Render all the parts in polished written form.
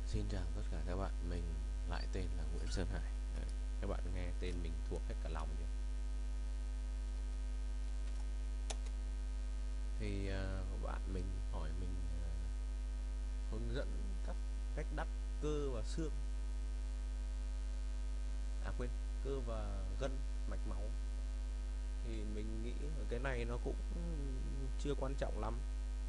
Xin chào tất cả các bạn, mình lại tên là Nguyễn Sơn Hải. Đấy, các bạn nghe tên mình thuộc hết cả lòng chưa? Thì bạn mình hỏi mình hướng dẫn các cách đắp cơ và xương, quên, cơ và gân mạch máu. Thì mình nghĩ là cái này nó cũng chưa quan trọng lắm,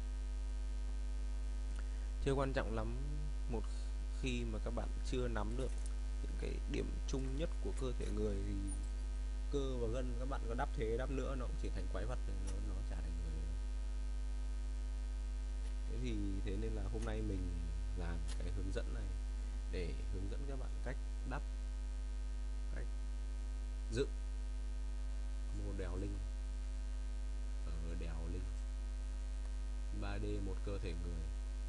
chưa quan trọng lắm một khi mà các bạn chưa nắm được những cái điểm chung nhất của cơ thể người thì cơ và gân các bạn có đắp thế đắp nữa nó cũng chỉ thành quái vật, nó chả thành người. Thế nên là hôm nay mình làm cái hướng dẫn này để hướng dẫn các bạn cách đắp, cách dựng một đèo linh, ở đèo linh 3D một cơ thể người.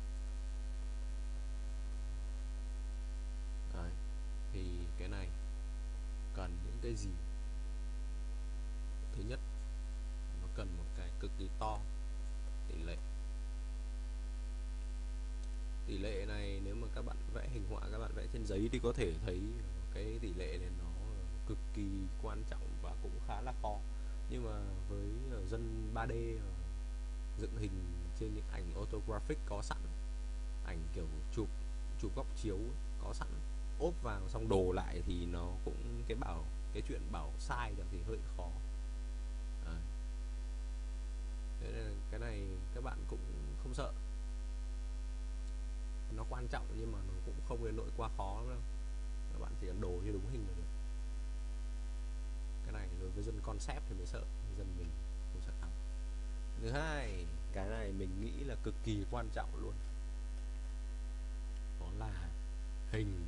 Đấy, thì cái này cần những cái gì? Thứ nhất, nó cần một cái cực kỳ to, tỷ lệ. Tỷ lệ này nếu mà các bạn vẽ hình họa, các bạn vẽ trên giấy thì có thể thấy cái tỷ lệ này nó cực kỳ quan trọng và cũng khá là khó. Nhưng mà với dân 3D dựng hình trên những ảnh orthographic có sẵn, ảnh kiểu chụp chụp góc chiếu có sẵn, ốp vào xong đồ lại thì nó cũng cái chuyện bảo sai được thì hơi khó. Đấy. Thế nên cái này các bạn cũng không sợ, nó quan trọng nhưng mà nó cũng không đến nỗi quá khó lắm đâu. Các bạn chỉ cần đồ như đúng hình là được. Cái này đối với dân concept thì mới sợ, dân mình không sợ lắm. Thứ hai, cái này mình nghĩ là cực kỳ quan trọng luôn, đó là hình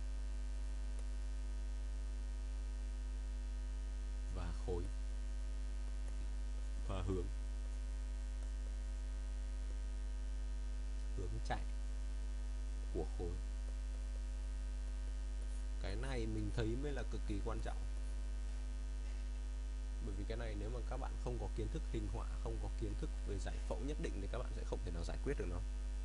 và khối và hướng hướng chạy của khối. Cái này mình thấy mới là cực kỳ quan trọng, bởi vì cái này nếu mà các bạn không có kiến thức hình họa, không có kiến thức về giải phẫu nhất định thì các bạn sẽ không thể nào giải quyết được nó.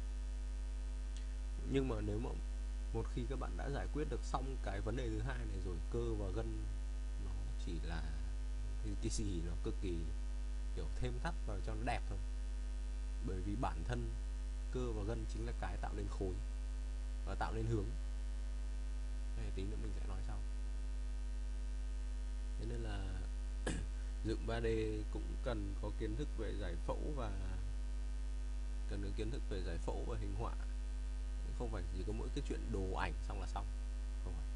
Nhưng mà nếu mà một khi các bạn đã giải quyết được xong cái vấn đề thứ hai này rồi, cơ và gân nó chỉ là cái gì nó cực kỳ kiểu thêm thắt vào cho nó đẹp thôi, bởi vì bản thân cơ và gân chính là cái tạo nên khối và tạo nên hướng. Đây, tí nữa mình sẽ nói sau. Thế nên là dựng 3D cũng cần có kiến thức về giải phẫu và cần có kiến thức về giải phẫu và hình họa, không phải chỉ có mỗi cái chuyện đồ ảnh xong là xong, không phải.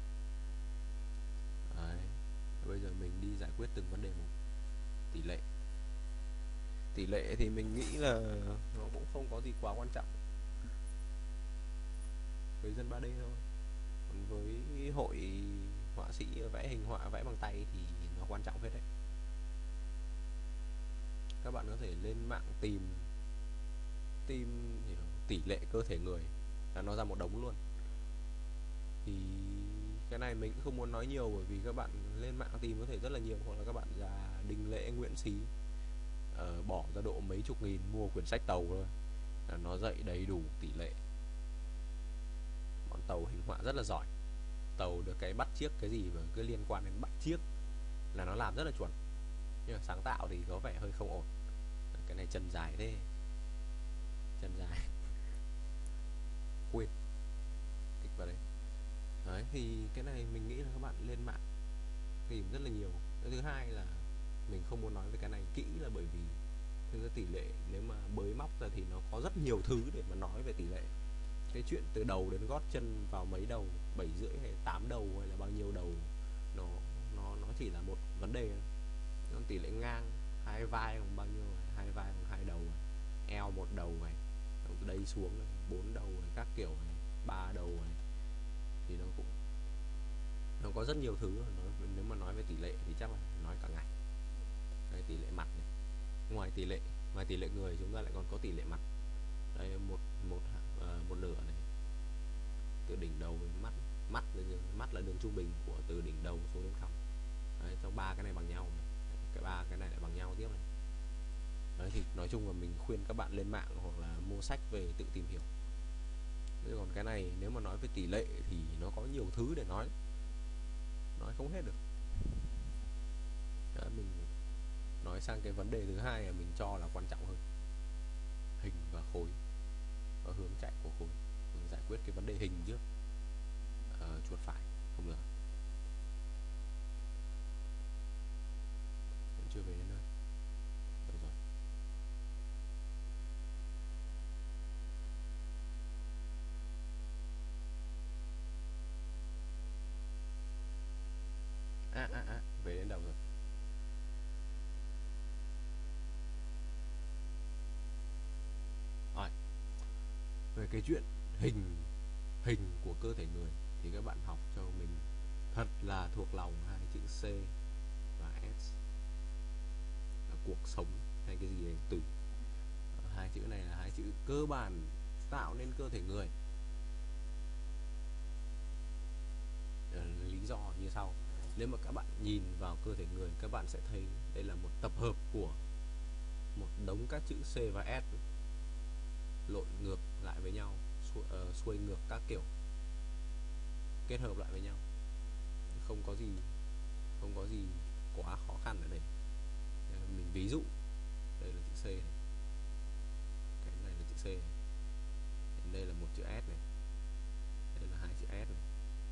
Đấy. Bây giờ mình đi giải quyết từng vấn đề một. Tỷ lệ. Tỷ lệ thì mình nghĩ là nó cũng không có gì quá quan trọng với dân 3D thôi. Còn với hội họa sĩ vẽ hình họa vẽ bằng tay thì nó quan trọng hết đấy. Các bạn có thể lên mạng tìm tìm tỷ lệ cơ thể người là nó ra một đống luôn. Thì cái này mình cũng không muốn nói nhiều, bởi vì các bạn lên mạng tìm có thể rất là nhiều, hoặc là các bạn ra Đinh Lễ, Nguyễn Xí bỏ ra độ mấy chục nghìn mua quyển sách tàu thôi là nó dạy đầy đủ tỷ lệ. Bọn tàu hình họa rất là giỏi, tàu được cái bắt chiếc cái gì mà cứ liên quan đến bắt chiếc là nó làm rất là chuẩn, nhưng mà sáng tạo thì có vẻ hơi không ổn. Cái này chân dài thế, chân dài quên, kích vào đây. Đấy, thì cái này mình nghĩ là các bạn lên mạng tìm rất là nhiều. Cái thứ hai là mình không muốn nói về cái này kỹ là bởi vì thực ra tỷ lệ nếu mà bới móc ra thì nó có rất nhiều thứ để mà nói về tỷ lệ. Cái chuyện từ đầu đến gót chân vào mấy đầu, 7,5 hay 8 đầu hay là bao nhiêu đầu, nó nó chỉ là một vấn đề. Nó tỷ lệ ngang, hai vai bằng bao nhiêu này, hai vai bằng hai đầu này, eo một đầu này, từ đây xuống này, 4 đầu này, các kiểu này, 3 đầu này, thì nó có rất nhiều thứ. Nếu mà nói về tỷ lệ thì chắc là nói cả ngày. Đây, tỷ lệ mặt này, ngoài tỷ lệ người chúng ta lại còn có tỷ lệ mặt. Đây, một một một nửa này, từ đỉnh đầu đến mắt. Mắt là đường trung bình của từ đỉnh đầu xuống đến cằm. Đấy, trong ba cái này bằng nhau này. Cái ba cái này lại bằng nhau tiếp này. Đấy, thì nói chung là mình khuyên các bạn lên mạng hoặc là mua sách về tự tìm hiểu. Chứ còn cái này nếu mà nói về tỷ lệ thì nó có nhiều thứ để nói không hết được. Đã, mình nói sang cái vấn đề thứ hai là mình cho là quan trọng hơn, hình và khối và hướng chạy của khối. Mình giải quyết cái vấn đề hình trước. Chuột phải không được, vẫn chưa về đến nơi. Được rồi. Về đến đầu rồi. Rồi, về cái chuyện hình hình của cơ thể người thì các bạn học cho mình thật là thuộc lòng hai chữ C và S, là cuộc sống hay cái gì đấy tùy. Hai chữ này là hai chữ cơ bản tạo nên cơ thể người. Lý do như sau. Nếu mà các bạn nhìn vào cơ thể người, các bạn sẽ thấy đây là một tập hợp của một đống các chữ C và S lộn ngược lại với nhau, xuôi ngược các kiểu, kết hợp lại với nhau. Không có gì không có gì quá khó khăn ở đây. Mình ví dụ, đây là chữ C này, cái này là chữ C này, đây là một chữ S này, đây là hai chữ S này.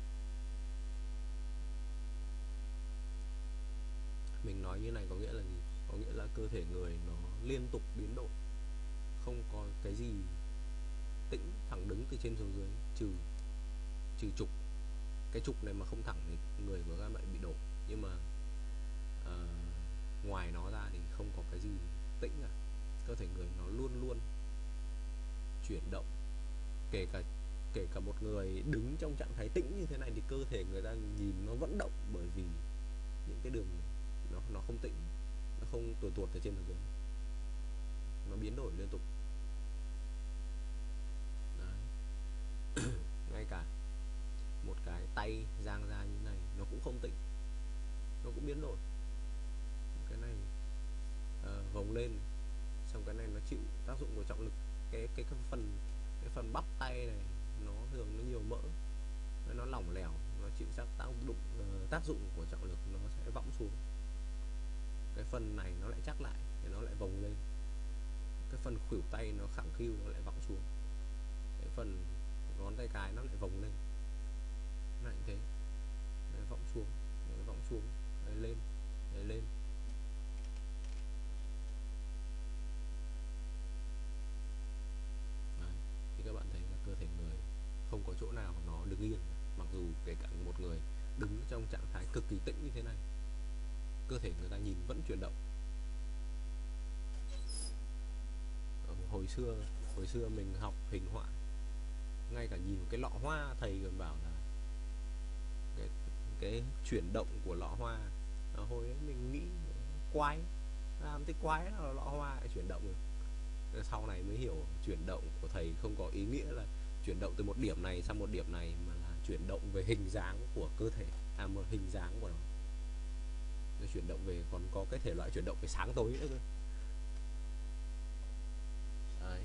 Mình nói như này có nghĩa là gì? Có nghĩa là cơ thể người nó liên tục biến đổi, không có cái gì tĩnh thẳng đứng từ trên xuống dưới, trừ trừ trục. Cái trục này mà không thẳng thì người của các bạn bị đổ, nhưng mà ngoài nó ra thì không có cái gì tĩnh cả. Cơ thể người nó luôn luôn chuyển động, kể cả một người đứng trong trạng thái tĩnh như thế này thì cơ thể người ta nhìn nó vẫn động, bởi vì những cái đường nó không tĩnh, nó không tuột tuột từ trên xuống dưới, nó biến đổi liên tục. Đấy. Ngay cả một cái tay giang ra như này nó cũng không tĩnh, nó cũng biến đổi. Cái này vòng lên, xong cái này nó chịu tác dụng của trọng lực. Cái phần bắp tay này nó thường nó nhiều mỡ, nó lỏng lẻo, nó chịu tác dụng của trọng lực, nó sẽ võng xuống. Cái phần này nó lại chắc lại thì nó lại vòng lên. Cái phần khuỷu tay nó khẳng khiu, nó lại võng xuống. Cái phần ngón tay cái nó lại vòng lên, nó lại như thế, đấy, võng xuống, đấy, võng xuống, đấy, lên, đấy, lên. Đấy. Thì các bạn thấy là cơ thể người không có chỗ nào nó đứng yên, mặc dù kể cả một người đứng trong trạng thái cực kỳ tĩnh như thế này, cơ thể người ta nhìn vẫn chuyển động. Hồi xưa mình học hình họa, ngay cả nhìn cái lọ hoa thầy còn bảo là cái cái chuyển động của lọ hoa. Hồi ấy mình nghĩ quái, làm cái quái là lọ hoa lại chuyển động được. Sau này mới hiểu chuyển động của thầy không có ý nghĩa là chuyển động từ một điểm này sang một điểm này, mà là chuyển động về hình dáng của cơ thể, một hình dáng của nó. Chuyển động về còn có cái thể loại chuyển động về sáng tối nữa cơ. Đấy.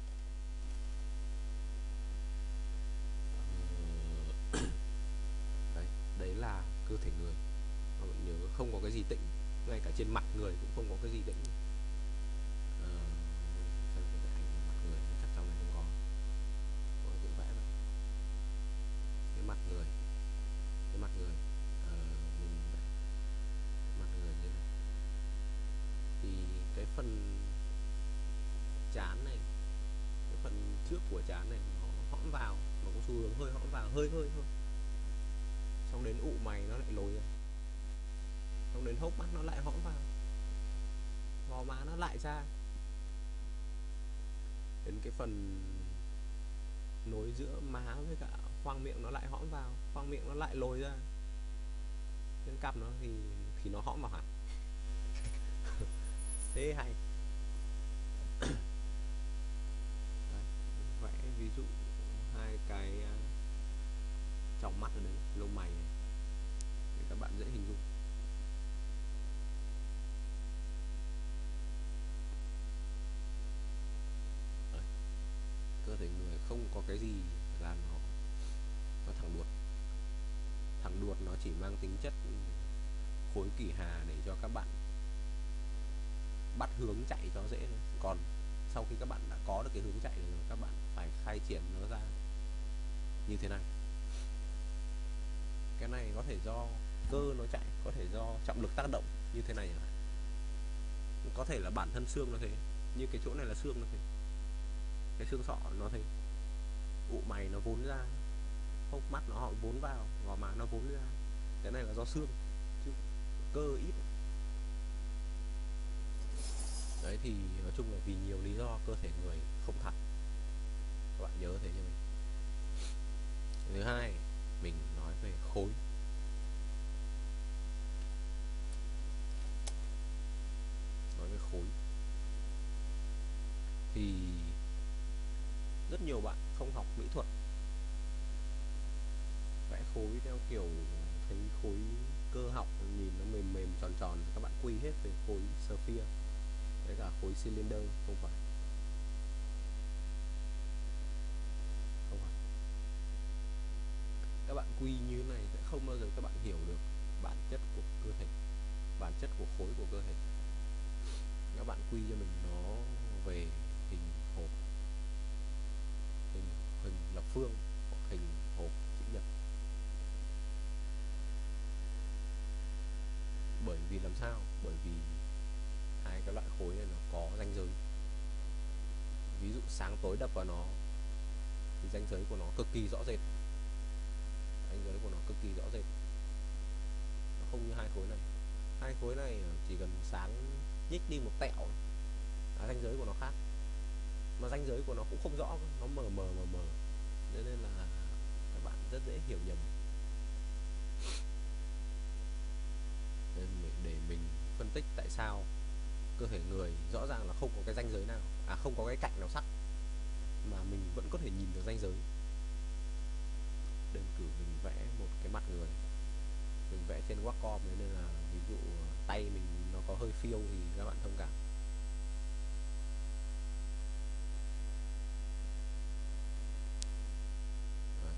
Đấy, đấy là cơ thể người. Các bạn nhớ không có cái gì tĩnh, ngay cả trên mặt người cũng không có cái gì tĩnh. Ờ, xem cái ảnh mặt người chắc trong này không có tự vẽ vậy. Cái mặt người, cái mặt người, mình vẽ mặt người như này. Thì cái phần trán này, cái phần trước của trán này nó hõm vào, nó có xu hướng hơi hõm vào, hơi hơi thôi. Xong đến ụ mày nó lại lồi ra, xong đến hốc mắt nó lại hõm vào, gò má nó lại ra, đến cái phần nối giữa má với cả khoang miệng nó lại hõm vào, khoang miệng nó lại lồi ra, đến cằm nó thì nó hõm vào hẳn. Thế hay. Đấy, vẽ ví dụ hai cái trong mắt ở đây, lông mày này, để các bạn dễ hình dung. Đấy. Cơ thể người không có cái gì bảng đuột nó chỉ mang tính chất khối kỷ hà để cho các bạn bắt hướng chạy cho dễ thôi. Còn sau khi các bạn đã có được cái hướng chạy rồi, các bạn phải khai triển nó ra như thế này. Cái này có thể do cơ nó chạy, có thể do trọng lực tác động như thế này, có thể là bản thân xương nó thế. Như cái chỗ này là xương nó thế, cái xương sọ nó thế, ụ mày nó vốn ra, hốc mắt nó họ vốn vào, gò má nó vốn ra. Cái này là do xương chứ cơ ít. Đấy thì nói chung là vì nhiều lý do cơ thể người không thật, các bạn nhớ thế cho mình. Thứ hai, mình nói về khối. Nói về khối thì rất nhiều bạn không học mỹ thuật vẽ khối theo kiểu thấy khối cơ học nhìn nó mềm mềm tròn tròn, các bạn quy hết về khối sphere với cả khối cylinder. Không phải, không phải. Các bạn quy như thế này sẽ không bao giờ các bạn hiểu được bản chất của cơ thể, bản chất của khối của cơ thể. Các bạn quy cho mình nó về hình hộp, hình lập phương hoặc hình hộp chữ nhật. Bởi vì làm sao? Bởi vì hai cái loại khối này nó có ranh giới. Ví dụ sáng tối đập vào nó thì ranh giới của nó cực kỳ rõ rệt, ranh giới của nó cực kỳ rõ rệt. Nó không như hai khối này. Hai khối này chỉ cần sáng nhích đi một tẹo là ranh giới của nó khác, mà ranh giới của nó cũng không rõ, nó mờ mờ mờ mờ, nên là các bạn rất dễ hiểu nhầm. Nên để mình phân tích tại sao cơ thể người rõ ràng là không có cái ranh giới nào, không có cái cạnh nào sắc mà mình vẫn có thể nhìn được ranh giới. Đơn cử mình vẽ một cái mặt người, mình vẽ trên Wacom nên là ví dụ tay mình nó có hơi phiêu thì các bạn thông cảm. Đấy.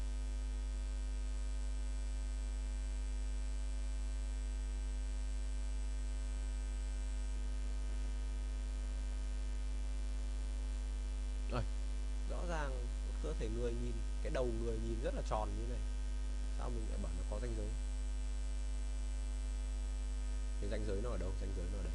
Rồi, rõ ràng cơ thể người nhìn, cái đầu người nhìn rất là tròn như này, sao mình lại bảo nó có ranh giới? Cái ranh giới nó ở đâu? Ranh giới nó ở đây.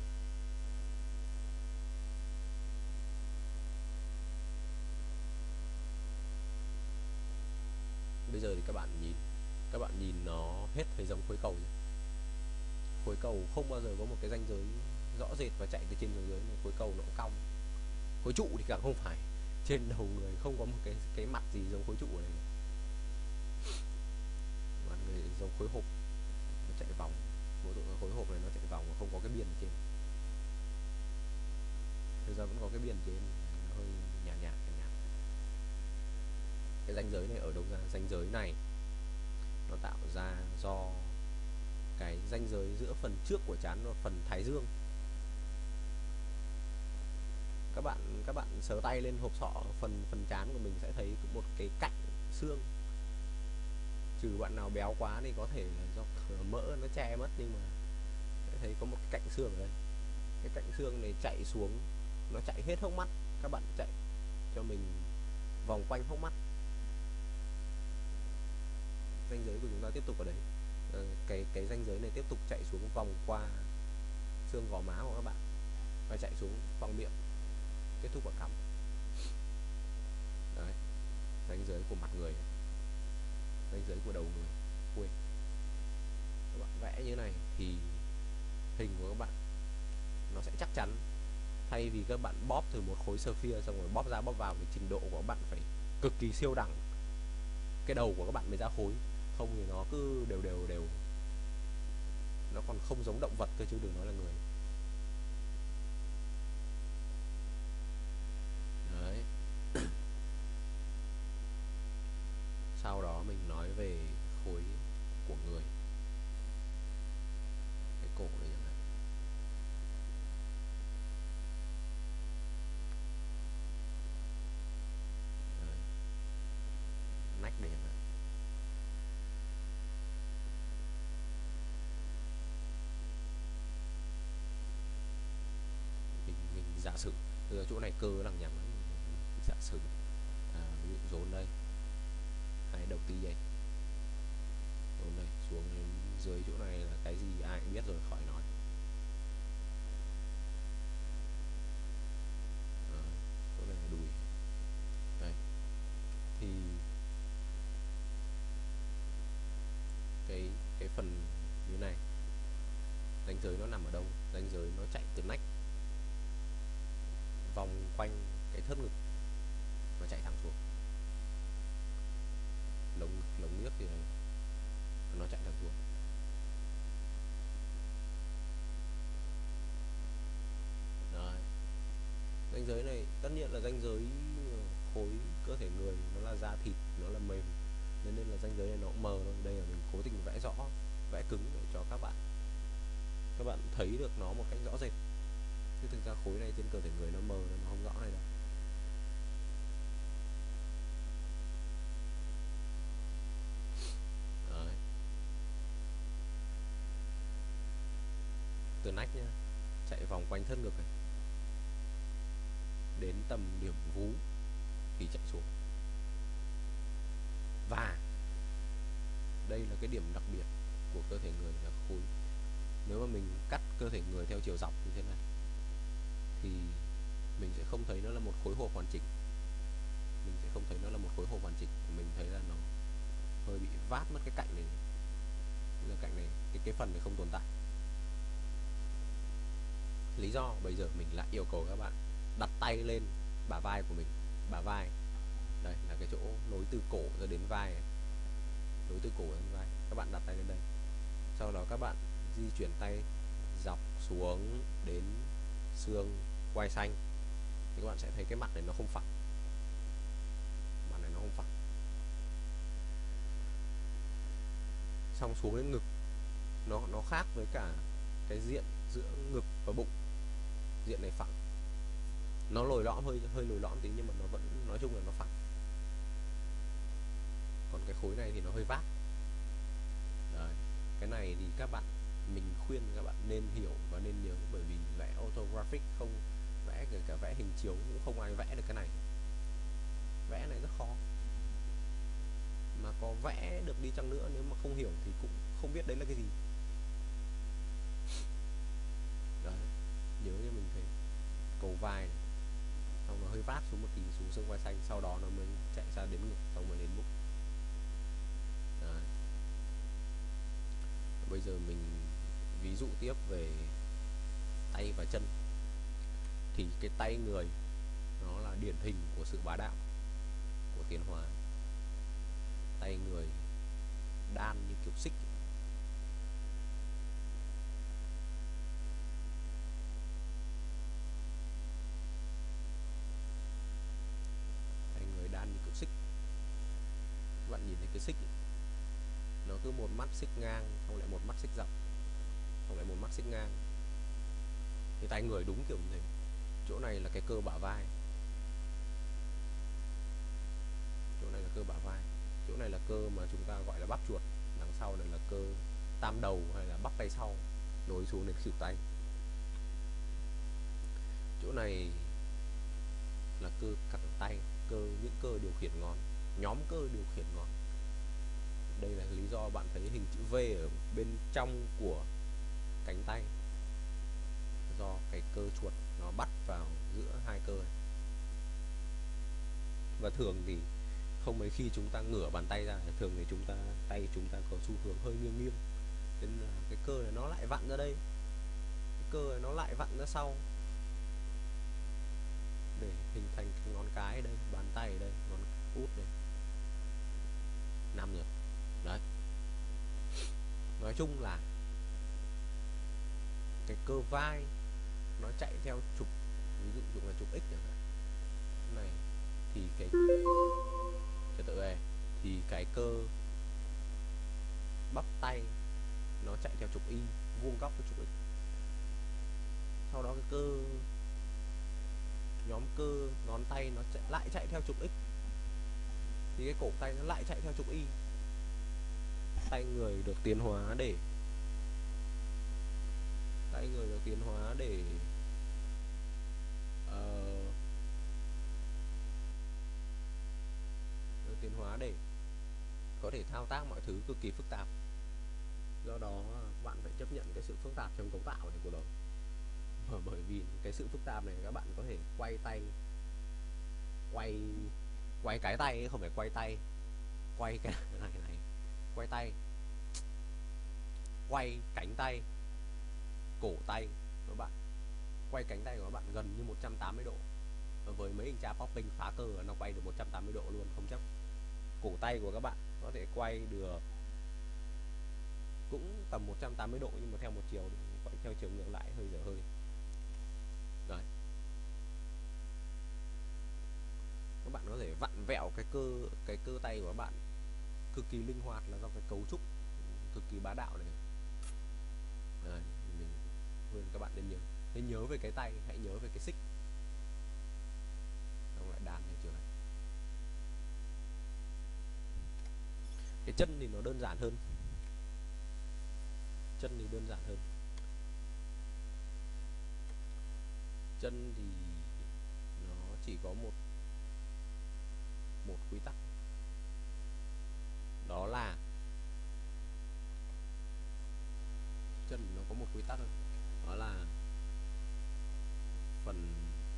Bây giờ thì các bạn nhìn nó hết thấy giống khối cầu nhé. Khối cầu không bao giờ có một cái ranh giới rõ rệt và chạy từ trên xuống dưới, này khối cầu nó cũng cong. Khối trụ thì càng không phải, trên đầu người không có một cái mặt gì giống khối trụ này. Mặt người giống khối hộp, nó chạy vòng. Mỗi độ khối hộp này nó chạy vòng và không có cái biên ở trên. Thực ra vẫn có cái biên trên, nó hơi nhạt nhạt. Cái ranh giới này ở đâu ra? Ranh giới này nó tạo ra do cái ranh giới giữa phần trước của trán và phần thái dương. Các bạn sờ tay lên hộp sọ, phần trán của mình sẽ thấy một cái cạnh xương. Trừ bạn nào béo quá thì có thể là do mỡ nó che mất, nhưng mà sẽ thấy có một cái cạnh xương ở đây. Cái cạnh xương này chạy xuống, nó chạy hết hốc mắt. Các bạn chạy cho mình vòng quanh hốc mắt, ranh giới của chúng ta tiếp tục ở đấy. Cái ranh giới này tiếp tục chạy xuống vòng qua xương gò má của các bạn và chạy xuống vòng miệng, kết thúc ở cằm. Đấy, ranh giới của mặt người, ranh giới của đầu người. Quên, các bạn vẽ như này thì hình của các bạn nó sẽ chắc chắn. Thay vì các bạn bóp từ một khối sphere xong rồi bóp ra bóp vào thì trình độ của các bạn phải cực kỳ siêu đẳng, cái đầu của các bạn mới ra khối. Không thì nó cứ đều, nó còn không giống động vật cơ chứ đừng nói là người. Đấy. Sau đó mình nói về khối của người, cái cổ này chẳng hạn. Đấy. Nách này chẳng hạn. sử từ chỗ này cơ lằng nhằng lắm, giả sử ví dụ dồn đây, hai đầu tí đây, dồn đây xuống đến dưới chỗ này là cái gì ai cũng biết rồi, khỏi nói. Chỗ này là đùi đây. Thì cái phần như này, ranh giới nó nằm ở đâu? Ranh giới nó chạy từ nách vòng quanh cái thớt ngực, nó chạy thẳng xuống lồng nước thì này, nó chạy thẳng xuống. Đấy. Ranh giới này tất nhiên là ranh giới khối cơ thể người, nó là da thịt, nó là mềm, nên là ranh giới này nó cũng mờ thôi. Đây là mình cố tình vẽ rõ, vẽ cứng để cho các bạn thấy được nó một cách rõ rệt. Chứ thực ra khối này trên cơ thể người nó mờ, nó không rõ này đâu. Đấy. Từ nách nhá, chạy vòng quanh thớt ngực này, đến tầm điểm vú thì chạy xuống. Và đây là cái điểm đặc biệt của cơ thể người là khối. Nếu mà mình cắt cơ thể người theo chiều dọc như thế này thì mình sẽ không thấy nó là một khối hộp hoàn chỉnh. Mình sẽ không thấy nó là một khối hộp hoàn chỉnh. Mình thấy là nó hơi bị vát mất cái cạnh này. Bây giờ cạnh này, cái phần này không tồn tại. Lý do bây giờ mình lại yêu cầu các bạn đặt tay lên bả vai của mình. Bả vai, đây là cái chỗ nối từ cổ ra đến vai này. Nối từ cổ đến vai, các bạn đặt tay lên đây. Sau đó các bạn di chuyển tay dọc xuống đến xương quai xanh thì các bạn sẽ thấy cái mặt này nó không phẳng. Mặt này nó không phẳng. Xong xuống đến ngực, nó khác với cả cái diện giữa ngực và bụng. Diện này phẳng, nó lồi lõm, hơi lồi lõm tí, nhưng mà nó vẫn nói chung là nó phẳng. Còn cái khối này thì nó hơi vát. Đấy. Cái này thì mình khuyên các bạn nên hiểu và nên nhớ, bởi vì vẽ orthographic không vẽ, kể cả vẽ hình chiếu cũng không ai vẽ được cái này. Vẽ này rất khó, mà có vẽ được đi chăng nữa nếu mà không hiểu thì cũng không biết đấy là cái gì. Đấy, nhớ cho mình thấy cầu vai này, xong nó hơi vát xuống một tí, xuống xương vai xanh, sau đó nó mới chạy ra đến ngực, xong mới đến bụng. Đấy. Bây giờ mình ví dụ tiếp về tay và chân. Thì cái tay người nó là điển hình của sự bá đạo, của tiến hóa. Tay người đan như kiểu xích. Tay người đan như kiểu xích. Các bạn nhìn thấy cái xích ấy, nó cứ một mắt xích ngang, xong lại một mắt xích dọc, xong lại một mắt xích ngang. Thì tay người đúng kiểu như thế. Chỗ này là cái cơ bả vai, chỗ này là cơ bả vai, chỗ này là cơ mà chúng ta gọi là bắp chuột, đằng sau này là cơ tam đầu hay là bắp tay sau, nối xuống đến khuỷu tay. Chỗ này là cơ cẳng tay, những cơ điều khiển ngón, nhóm cơ điều khiển ngón. Đây là lý do bạn thấy hình chữ V ở bên trong của cánh tay, do cái cơ chuột nó bắt vào giữa hai cơ này. Và thường thì không mấy khi chúng ta ngửa bàn tay ra, thường thì tay chúng ta có xu hướng hơi nghiêng nghiêng, nên là cái cơ này nó lại vặn ra đây, cái cơ này nó lại vặn ra sau để hình thành cái ngón cái ở đây, bàn tay ở đây, ngón út đây, 5 rồi. Đấy, nói chung là cái cơ vai nó chạy theo trục, ví dụ trục là trục X chẳng hạn này, thì cái trật tự này thì cái cơ bắp tay nó chạy theo trục Y, vuông góc với trục X. Sau đó cái cơ nhóm cơ ngón tay nó lại chạy theo trục X, thì cái cổ tay nó lại chạy theo trục Y. Tay người được tiến hóa để có thể thao tác mọi thứ cực kỳ phức tạp. Do đó các bạn phải chấp nhận cái sự phức tạp trong cấu tạo này của nó. Bởi vì cái sự phức tạp này các bạn có thể quay tay, quay cái tay ấy, không phải quay tay, quay cái này, quay tay, quay cánh tay, cổ tay các bạn, quay cánh tay của các bạn gần như 180 độ. Với mấy hình tra popping phá cơ nó quay được 180 độ luôn, không chấp. Cổ tay của các bạn có thể quay được cũng tầm 180 độ, nhưng mà theo một chiều, quay theo chiều ngược lại hơi dở hơi. Đấy, các bạn có thể vặn vẹo cái cơ tay của các bạn cực kỳ linh hoạt, là do cái cấu trúc cực kỳ bá đạo này. Đấy, mình khuyên các bạn nên nhớ về cái tay, hãy nhớ về cái xích, xong lại đàn theo chiều này. Cái chân thì nó đơn giản hơn, chân thì đơn giản hơn. Chân thì nó chỉ có một quy tắc, đó là chân nó có một quy tắc, đó là phần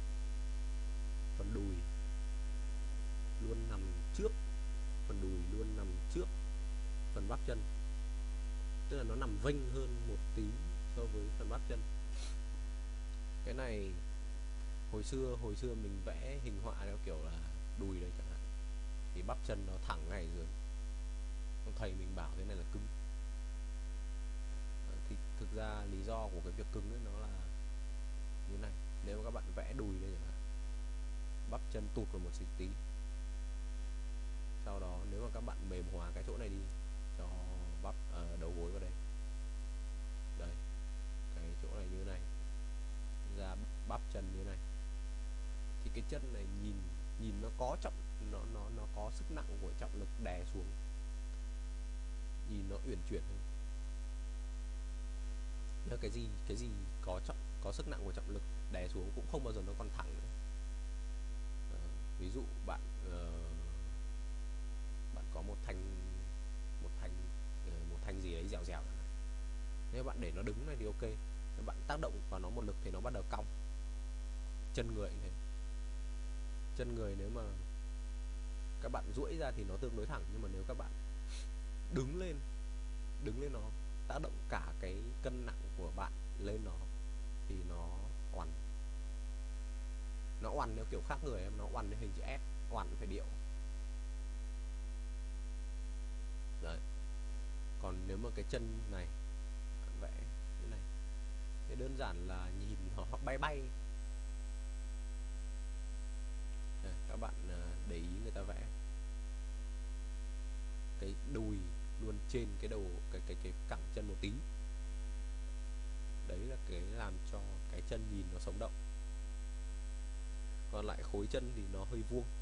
đùi luôn nằm trước, phần đùi luôn nằm trước phần bắp chân, tức là nó nằm vênh hơn một tí so với phần bắp chân. Cái này hồi xưa mình vẽ hình họa theo kiểu là đùi đây chẳng hạn, thì bắp chân nó thẳng ngay dưới. Ông thầy mình bảo thế này là cứng. Thì thực ra lý do của cái việc cứng ấy nó là như này. Nếu mà các bạn vẽ đùi đây chẳng hạn, bắp chân tụt vào một tí, sau đó nếu mà các bạn mềm hóa cái chỗ này đi, cho bắp đầu gối vào đây, đây, cái chỗ này như này, ra bắp chân như này, thì cái chân này nhìn nó có trọng, nó có sức nặng của trọng lực đè xuống, nhìn nó uyển chuyển hơn. Nếu cái gì có sức nặng của trọng lực đè xuống cũng không bao giờ nó còn thẳng nữa. Ví dụ bạn có một thanh gì đấy dẻo dẻo, nếu bạn để nó đứng này thì ok, nếu bạn tác động vào nó một lực thì nó bắt đầu cong. Chân người cũng thế, chân người nếu mà các bạn duỗi ra thì nó tương đối thẳng, nhưng mà nếu các bạn đứng lên nó, tác động cả cái cân nặng của bạn lên nó thì nó oằn theo kiểu khác người em, nó oằn theo hình chữ S, oằn phải điệu. Đấy. Còn nếu mà cái chân này vẽ thế này thì đơn giản là nhìn nó bay bay. Các bạn để ý người ta vẽ cái đùi luôn trên cái đầu cái cẳng chân một tí, đấy là cái làm cho cái chân nhìn nó sống động. Còn lại khối chân thì nó hơi vuông,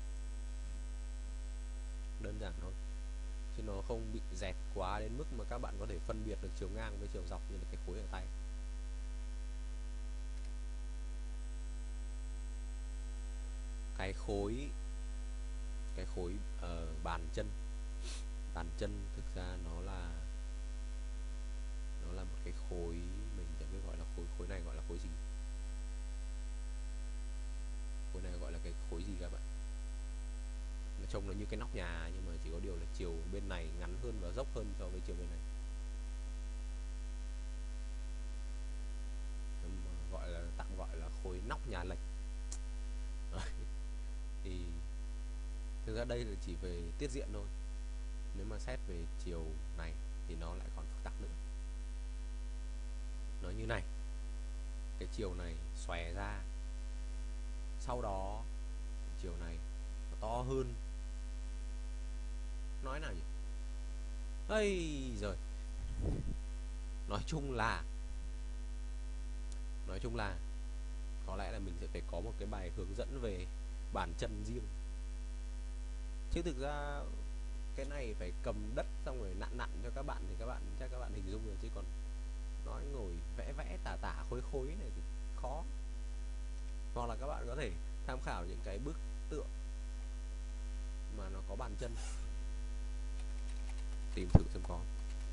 đơn giản thôi, chứ nó không bị dẹt quá đến mức mà các bạn có thể phân biệt được chiều ngang với chiều dọc như là cái khối ở tay. Cái khối bàn chân thực ra nó là một cái khối, mình chẳng biết gọi là khối này gọi là khối gì, khối này gọi là cái khối gì các bạn. Nó trông nó như cái nóc nhà, nhưng mà chỉ có điều là chiều bên này ngắn hơn và dốc hơn so với chiều bên này. Tạm gọi là khối nóc nhà lệch. Thì thực ra đây là chỉ về tiết diện thôi. Nếu mà xét về chiều này thì nó lại còn phức tạp nữa. Nó như này, cái chiều này xòe ra, sau đó chiều này nó to hơn. Nói nào nhỉ? Ây giời. Nói chung là có lẽ là mình sẽ phải có một cái bài hướng dẫn về bàn chân riêng. Chứ thực ra cái này phải cầm đất xong rồi nặn cho các bạn thì chắc các bạn hình dung được, chứ còn nói ngồi vẽ tả khối này thì khó. Hoặc là các bạn có thể tham khảo những cái bức tượng mà nó có bàn chân. tìm thử xem có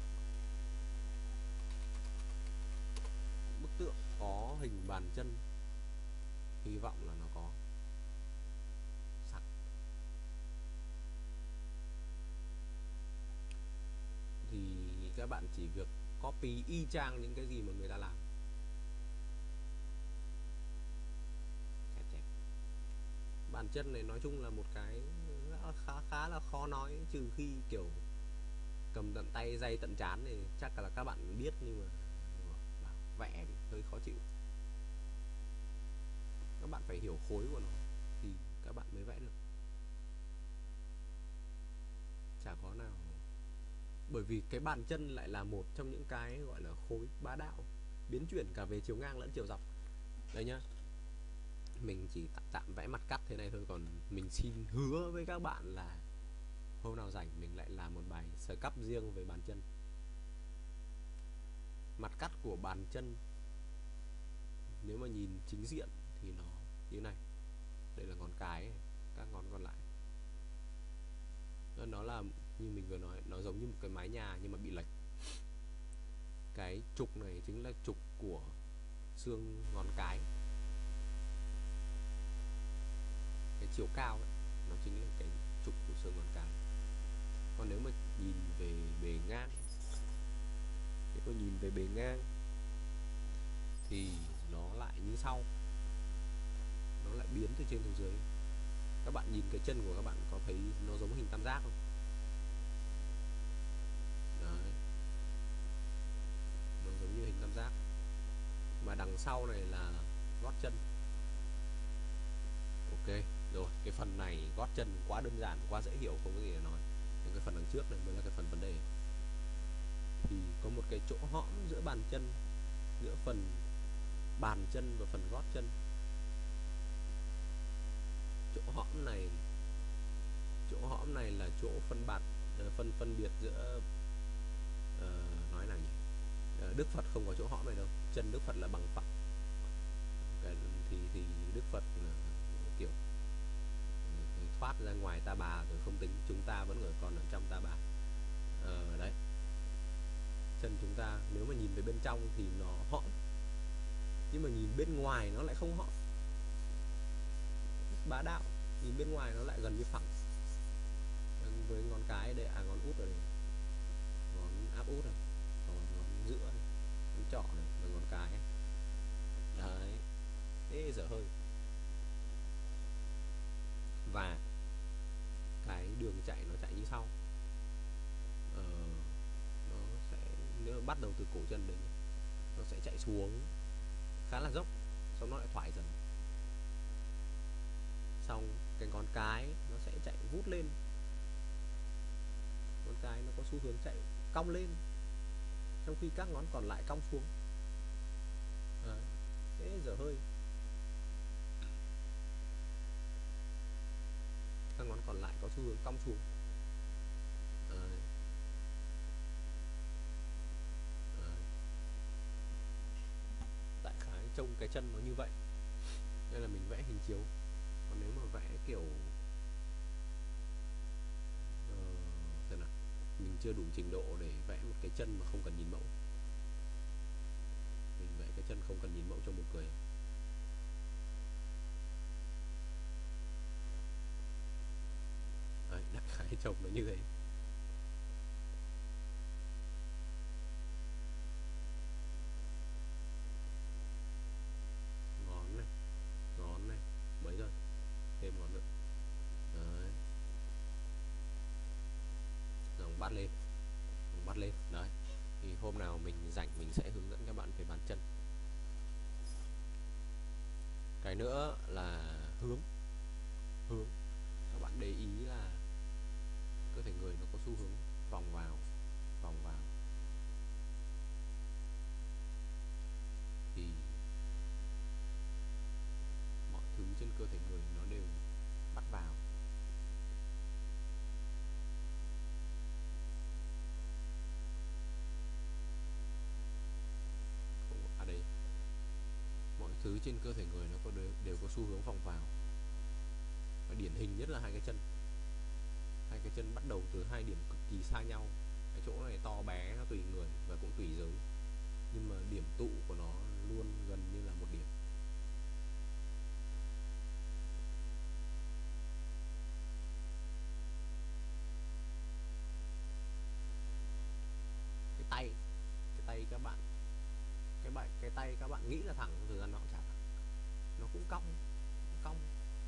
bức tượng có hình bàn chân, hy vọng là nó có sẵn. Thì các bạn chỉ việc copy y chang những cái gì mà người ta làm. Bàn chân này nói chung là một cái khá là khó nói, trừ khi kiểu cầm tận tay day tận trán thì chắc là các bạn biết, nhưng mà vẽ thì hơi khó chịu. Các bạn phải hiểu khối của nó thì các bạn mới vẽ được. Chả có nào, bởi vì cái bàn chân lại là một trong những cái gọi là khối bá đạo, biến chuyển cả về chiều ngang lẫn chiều dọc. Đây nhá, mình chỉ tạm vẽ mặt cắt thế này thôi, còn mình xin hứa với các bạn là hôm nào rảnh mình lại làm một bài sơ cấp riêng về bàn chân. Mặt cắt của bàn chân nếu mà nhìn chính diện thì nó như này. Đây là ngón cái, các ngón còn lại nó là như mình vừa nói, nó giống như một cái mái nhà nhưng mà bị lệch. Cái trục này chính là trục của xương ngón cái, cái chiều cao ấy, nó chính là cái trục của xương ngón cái. Còn nếu mà nhìn về bề ngang, thì nó lại như sau, nó lại biến từ trên xuống dưới. Các bạn nhìn cái chân của các bạn có thấy nó giống hình tam giác không? Đấy, nó giống như hình tam giác. Mà đằng sau này là gót chân. Ok, rồi cái phần này gót chân quá đơn giản, quá dễ hiểu, không có gì để nói. Nhưng cái phần đằng trước này mới là cái phần vấn đề. Thì có một cái chỗ hõm giữa bàn chân, giữa phần bàn chân và phần gót chân. Chỗ hõm này là chỗ phân biệt giữa nói nào nhỉ? Đức Phật không có chỗ hõm này đâu, chân Đức Phật là bằng phẳng. Thì Đức Phật là kiểu thoát ra ngoài ta bà rồi không tính, chúng ta vẫn còn ở trong ta bà. Đấy, chân chúng ta nếu mà nhìn về bên trong thì nó hõm, nhưng mà nhìn bên ngoài nó lại không hõm, bá đạo. Nhìn bên ngoài nó lại gần như phẳng. Với ngón cái đây, ngón út ở đây, ngón áp út này, còn ngón giữa này, ngón trỏ này và ngón cái này. Đấy, thế dở hơi. Và cái đường chạy nó chạy như sau. Nó sẽ, nếu mà bắt đầu từ cổ chân đến, nó sẽ chạy xuống khá là dốc, xong nó lại thoải dần. Xong cái ngón cái nó sẽ chạy vút lên, ngón cái nó có xu hướng chạy cong lên, trong khi các ngón còn lại cong xuống. Đấy, thế dở hơi. Các ngón còn lại có xu hướng cong xuống. Đấy. Đấy. Đại khái trông cái chân nó như vậy. Đây là mình vẽ hình chiếu. Còn nếu mà vẽ kiểu thế nào, mình chưa đủ trình độ để vẽ một cái chân mà không cần nhìn mẫu. Mình vẽ cái chân không cần nhìn mẫu cho một cười. Đấy, đại khái trông nó như thế. Ngón này mấy rồi, thêm ngón nữa. Đấy, dòng bắt lên. Đấy, thì hôm nào mình rảnh mình sẽ hướng dẫn các bạn về bàn chân. Cái nữa là hướng. Các bạn để ý là cơ thể người nó có xu hướng vòng vào. Thì mọi thứ trên cơ thể người nó đều bắt vào. Đây, mọi thứ trên cơ thể người nó đều có xu hướng vòng vào. Và điển hình nhất là hai cái chân. Hai cái chân bắt đầu từ hai điểm cực kỳ xa nhau. chỗ này to bé nó tùy người và cũng tùy giới, nhưng mà điểm tụ của nó luôn gần như là một điểm. Cái tay các bạn, cái tay các bạn nghĩ là thẳng, thực ra nó cũng chả thẳng, nó cũng cong cong.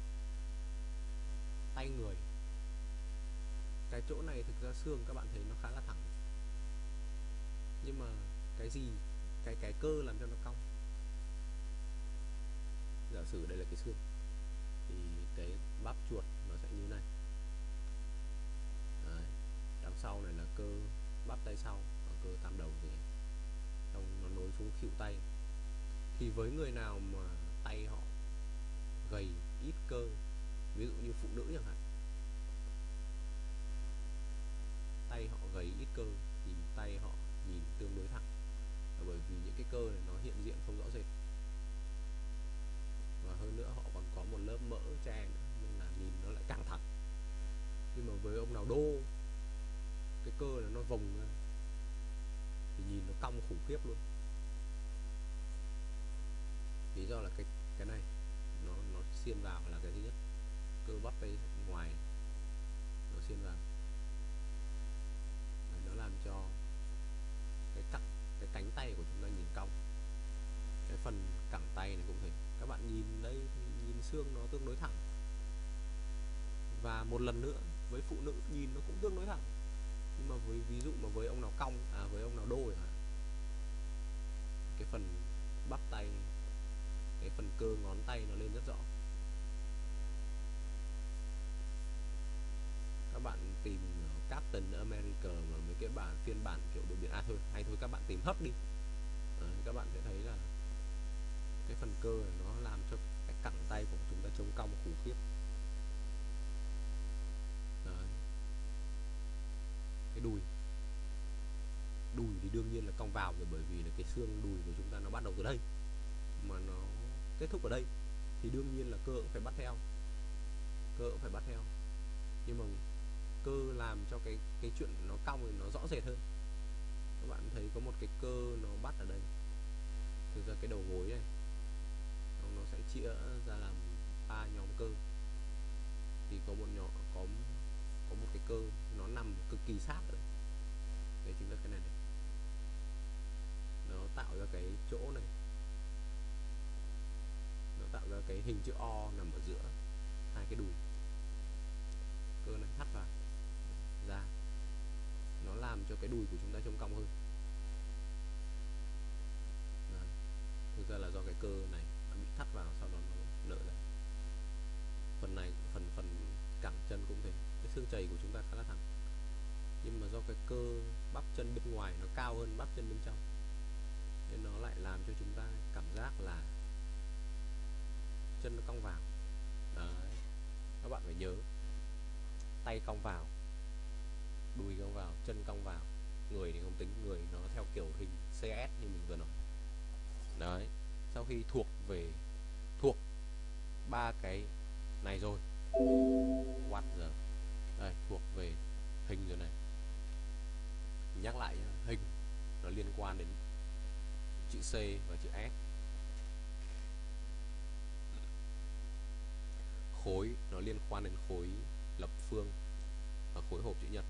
Tay người, cái chỗ này thực ra xương các bạn thấy nó khá là thẳng, nhưng mà cái gì, cái cơ làm cho nó cong. Giả sử đây là cái xương thì cái bắp chuột nó sẽ như này. Đấy. Đằng sau này là cơ bắp tay sau, cơ tam đầu gì ấy. Xong nó nối xuống khuỷu tay. Thì với người nào mà tay họ gầy ít cơ, ví dụ như phụ nữ chẳng hạn, tay họ gầy ít cơ thì tay họ nhìn tương đối thẳng, bởi vì những cái cơ này nó hiện diện không rõ rệt, và hơn nữa họ còn có một lớp mỡ che nữa, nên là nhìn nó lại càng thẳng. Nhưng mà với ông nào đô, cái cơ này nó vòng ra thì nhìn nó cong khủng khiếp luôn. Lý do là cái này nó xiên vào là cái thứ nhất, cơ bắp tay ngoài nó xiên vào. Đấy, nó làm cho cái cánh tay của chúng ta nhìn cong. Cái phần cẳng tay này cũng thế, các bạn nhìn đây thì nhìn xương nó tương đối thẳng, và một lần nữa với phụ nữ nhìn nó cũng tương đối thẳng. Nhưng mà với ví dụ mà với ông nào cong, với ông nào đô chẳng hạn, cái phần bắp tay, cái phần cơ ngón tay nó lên rất rõ. Các bạn tìm Captain America và mấy cái phiên bản kiểu đội biển, thôi các bạn tìm Hấp đi. Đấy, các bạn sẽ thấy là cái phần cơ này nó làm cho cái cẳng tay của chúng ta trông cong khủng khiếp. Đấy. Cái đùi thì đương nhiên là cong vào rồi, bởi vì là cái xương đùi của chúng ta nó bắt đầu từ đây mà nó kết thúc ở đây, thì đương nhiên là cơ cũng phải bắt theo, nhưng mà cơ làm cho cái chuyện nó cong thì nó rõ rệt hơn. Các bạn thấy có một cái cơ nó bắt ở đây, thực ra cái đầu gối này nó sẽ chia ra làm 3 nhóm cơ, thì có một cái cơ nó nằm cực kỳ sát ở đây. Đây chính là cái này, nó tạo ra cái chỗ này, nó tạo ra cái hình chữ O nằm ở giữa hai cái đùi. Cơ này thắt vào ra, nó làm cho cái đùi của chúng ta trông cong hơn. Đấy. Thực ra là do cái cơ này nó bị thắt vào, sau đó nó nở ra. Phần này, phần cẳng chân cũng thế, cái xương chày của chúng ta khá là thẳng, nhưng mà do cái cơ bắp chân bên ngoài nó cao hơn bắp chân bên trong, nên nó lại làm cho chúng ta cảm giác là chân nó cong vào. Đấy. Các bạn phải nhớ, tay cong vào, đùi cong vào, chân cong vào. Người thì không tính, người nó theo kiểu hình CS như mình vừa nói. Đấy. Sau khi thuộc ba cái này rồi, what giờ đây, thuộc về hình rồi này. Nhắc lại nhá, hình nó liên quan đến chữ C và chữ S. Khối nó liên quan đến khối lập phương và khối hộp chữ nhật.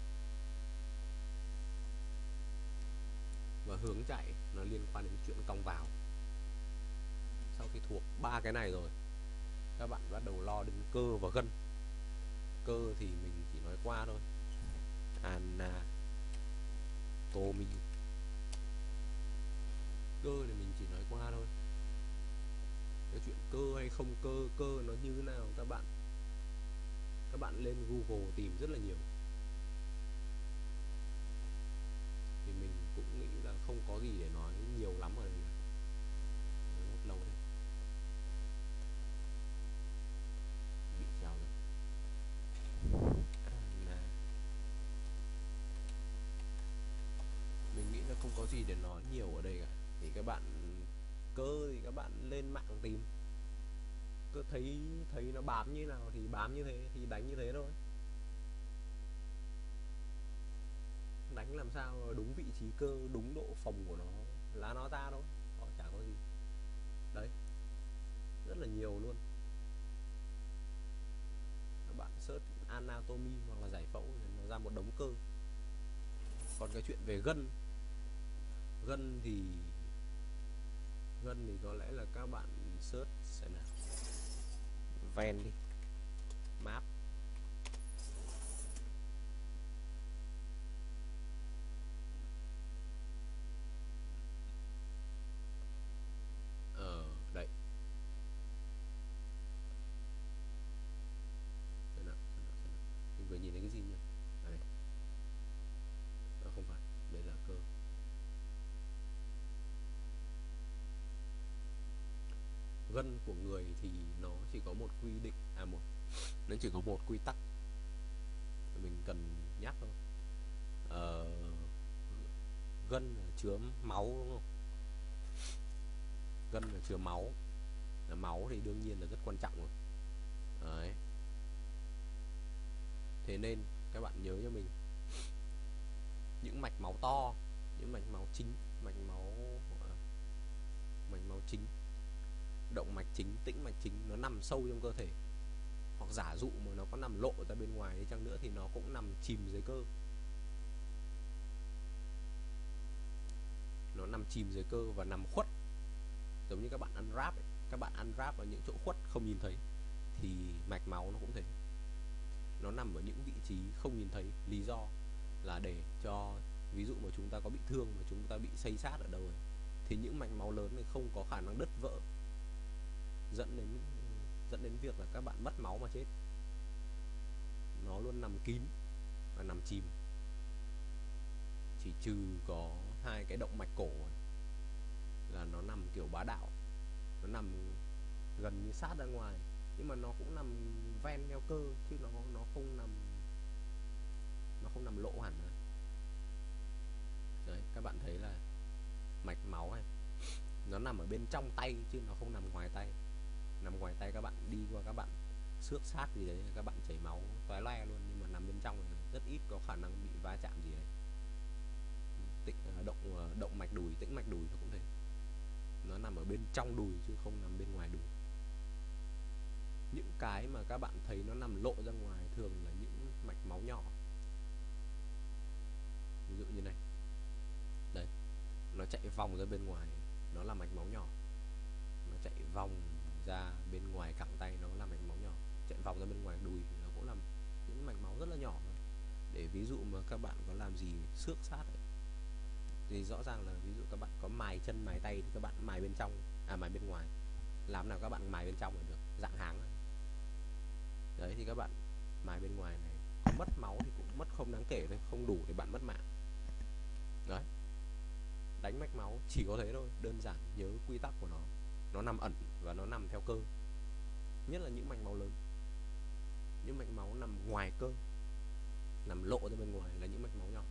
Và hướng chạy nó liên quan đến chuyện cong vào. Sau khi thuộc ba cái này rồi, các bạn bắt đầu lo đến cơ và gân. Cơ thì mình chỉ nói qua thôi, anatomy. Cơ thì mình chỉ nói qua thôi. Cái chuyện cơ hay không cơ nó như thế nào, các bạn lên Google tìm rất là nhiều. Thì mình cũng nghĩ là không có gì để nói nhiều lắm ở đây. Rất lâu đấy. Bị treo rồi. Mình nghĩ là không có gì để nói nhiều ở đây cả. Thì các bạn cơ thì các bạn lên mạng tìm, cứ thấy nó bám như nào thì bám như thế, thì đánh như thế thôi. Đánh đánh làm sao đúng vị trí cơ, đúng độ phồng của nó là nó ra thôi, họ chả có gì. Đấy, rất là nhiều luôn. Các bạn search anatomy hoặc là giải phẫu thì nó ra một đống cơ. Còn cái chuyện về gân, gân thì có lẽ là các bạn search xem nào, ven đi, map. Đấy, xem nào, mình vừa nhìn thấy cái gì nhỉ? À đây, không phải, đây là cơ. Gân của người thì nó chỉ có một quy định, nó chỉ có một quy tắc mình cần nhắc thôi. ờ, Gân là chứa máu đúng không? Gân là chứa máu, máu thì đương nhiên là rất quan trọng rồi. Đấy, thế nên các bạn nhớ cho mình, những mạch máu to, những mạch máu chính, mạch máu chính, động mạch chính, tĩnh mạch chính, nó nằm sâu trong cơ thể, hoặc giả dụ mà nó có nằm lộ ra bên ngoài đi chăng nữa thì nó cũng nằm chìm dưới cơ. Nó nằm chìm dưới cơ và nằm khuất, giống như các bạn ăn ráp ấy. Các bạn ăn ráp ở những chỗ khuất không nhìn thấy thì mạch máu nó cũng thế, nó nằm ở những vị trí không nhìn thấy. Lý do là để cho, ví dụ mà chúng ta có bị thương mà chúng ta bị xây sát ở đâu ấy, thì những mạch máu lớn này không có khả năng đứt vỡ, dẫn đến việc là các bạn mất máu mà chết. Nó luôn nằm kín và nằm chìm, chỉ trừ có hai cái động mạch cổ ấy, là nó nằm kiểu bá đạo, nó nằm gần như sát ra ngoài, nhưng mà nó cũng nằm ven theo cơ chứ nó không nằm lộ hẳn rồi. Đấy, các bạn thấy là mạch máu này nó nằm ở bên trong tay chứ nó không nằm ngoài tay. Nằm ngoài tay các bạn đi qua các bạn xước sát gì đấy, các bạn chảy máu toé loe luôn, nhưng mà nằm bên trong thì rất ít có khả năng bị va chạm gì đấy. Động mạch đùi, tĩnh mạch đùi nó cũng thế, nó nằm ở bên trong đùi chứ không nằm bên ngoài đùi. Những cái mà các bạn thấy nó nằm lộ ra ngoài thường là những mạch máu nhỏ, ví dụ như này, đấy, nó chạy vòng ra bên ngoài, nó là mạch máu nhỏ. Nó chạy vòng ra bên ngoài cẳng tay, nó là mạch máu nhỏ. Chạy vòng ra bên ngoài đùi thì nó cũng là những mạch máu rất là nhỏ thôi. Để ví dụ mà các bạn có làm gì xước sát ấy, thì rõ ràng là ví dụ các bạn có mài chân mài tay thì các bạn mài bên trong, mài bên ngoài, làm nào các bạn mài bên trong là được, dạng háng này. Đấy thì các bạn mài bên ngoài này, có mất máu thì cũng mất không đáng kể thôi, không đủ để bạn mất mạng. Đấy, đánh mạch máu chỉ có thế thôi, đơn giản nhớ quy tắc của nó nằm ẩn và nó nằm theo cơ, nhất là những mạch máu lớn. Những mạch máu nằm ngoài cơ, nằm lộ ra bên ngoài là những mạch máu nhỏ.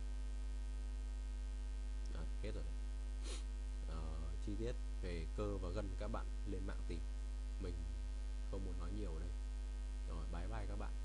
Đấy, hết rồi. Chi tiết về cơ và gân các bạn lên mạng tìm, mình không muốn nói nhiều ở đây. Rồi, bye bye các bạn.